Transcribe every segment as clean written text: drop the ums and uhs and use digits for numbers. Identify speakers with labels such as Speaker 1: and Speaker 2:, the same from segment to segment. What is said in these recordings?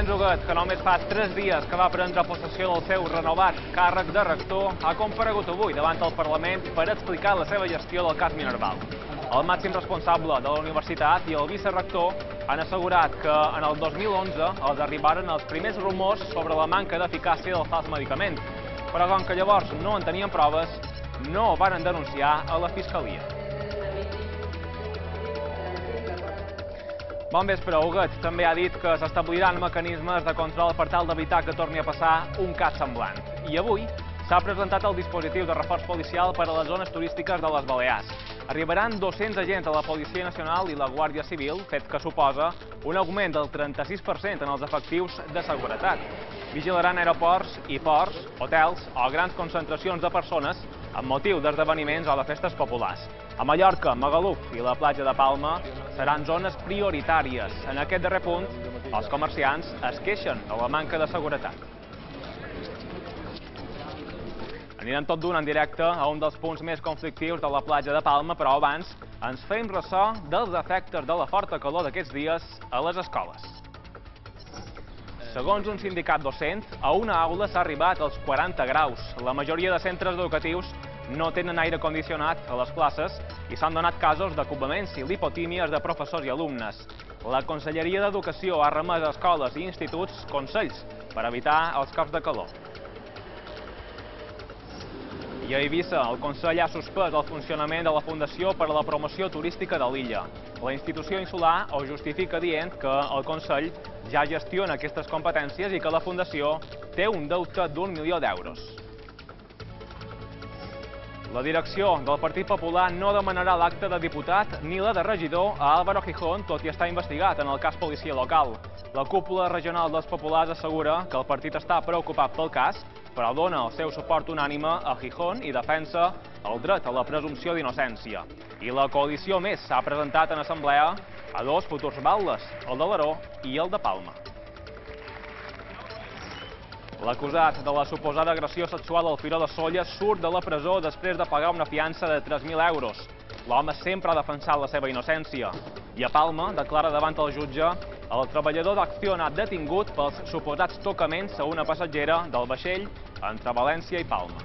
Speaker 1: Vicenç Huguet, que només fa 3 dies que va prendre possessió del seu renovat càrrec de rector, ha comparegut avui davant del Parlament per explicar la seva gestió del cas Minerval. El màxim responsable de la universitat i el vicerector han assegurat que en el 2011 els arribaren els primers rumors sobre la manca d'eficàcia del fals medicament, però com que llavors no en tenien proves, no ho van denunciar a la Fiscalia. Bon vespre. Huguet també ha dit que s'establiran mecanismes de control per tal d'evitar que torni a passar un cas semblant. I avui s'ha presentat el dispositiu de reforç policial per a les zones turístiques de les Balears. Arribaran 200 agents de la Policia Nacional i la Guàrdia Civil, fet que suposa un augment del 36% en els efectius de seguretat. Vigilaran aeroports i ports, hotels o grans concentracions de persones amb motiu d'esdeveniments o de festes populars. A Mallorca, Magaluf i la platja de Palma seran zones prioritàries. En aquest darrer punt, els comerciants es queixen de la manca de seguretat. Anirem tot d'un en directe a un dels punts més conflictius de la platja de Palma, però abans ens fem ressò dels efectes de la forta calor d'aquests dies a les escoles. Segons un sindicat docent, a una aula s'ha arribat als 40 graus. La majoria de centres educatius no tenen aire condicionat a les classes i s'han donat casos d'acoblaments i lipotímies de professors i alumnes. La Conselleria d'Educació ha remès a escoles i instituts consells per evitar els cops de calor. I a Eivissa, el Consell ha suspès el funcionament de la Fundació per a la Promoció Turística de l'illa. La institució insular ho justifica dient que el Consell ja gestiona aquestes competències i que la Fundació té un deute d'1 milió d'euros. La direcció del Partit Popular no demanarà l'acta de diputat ni la de regidor a Álvaro Gijón, tot i estar investigat en el cas policia local. La cúpula regional dels populars assegura que el partit està preocupat pel cas, però dona el seu suport unànime a Gijón i defensa el dret a la presumpció d'innocència. I la coalició Més s'ha presentat en assemblea a 2 futurs batlles, el de l'Aró i el de Palma. L'acusat de la suposada agressió sexual al Firó de Solla surt de la presó després de pagar una fiança de 3.000 euros. L'home sempre ha defensat la seva innocència. I a Palma declara davant el jutge el treballador d'Acciona detingut pels suposats tocaments a una passatgera del vaixell entre València i Palma.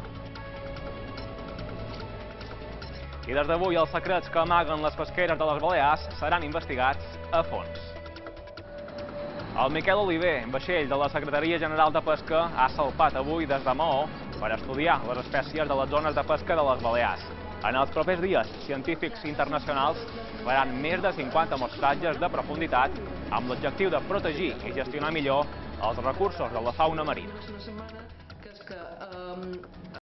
Speaker 1: I des d'avui els secrets que amaguen les pesqueres de les Balears seran investigats a fons. El Miquel Oliver, vaixell de la Secretaria General de Pesca, ha salpat avui des de Maó per estudiar les espècies de les zones de pesca de les Balears. En els propers dies, científics internacionals faran més de 50 mostratges de profunditat amb l'objectiu de protegir i gestionar millor els recursos de la fauna marina.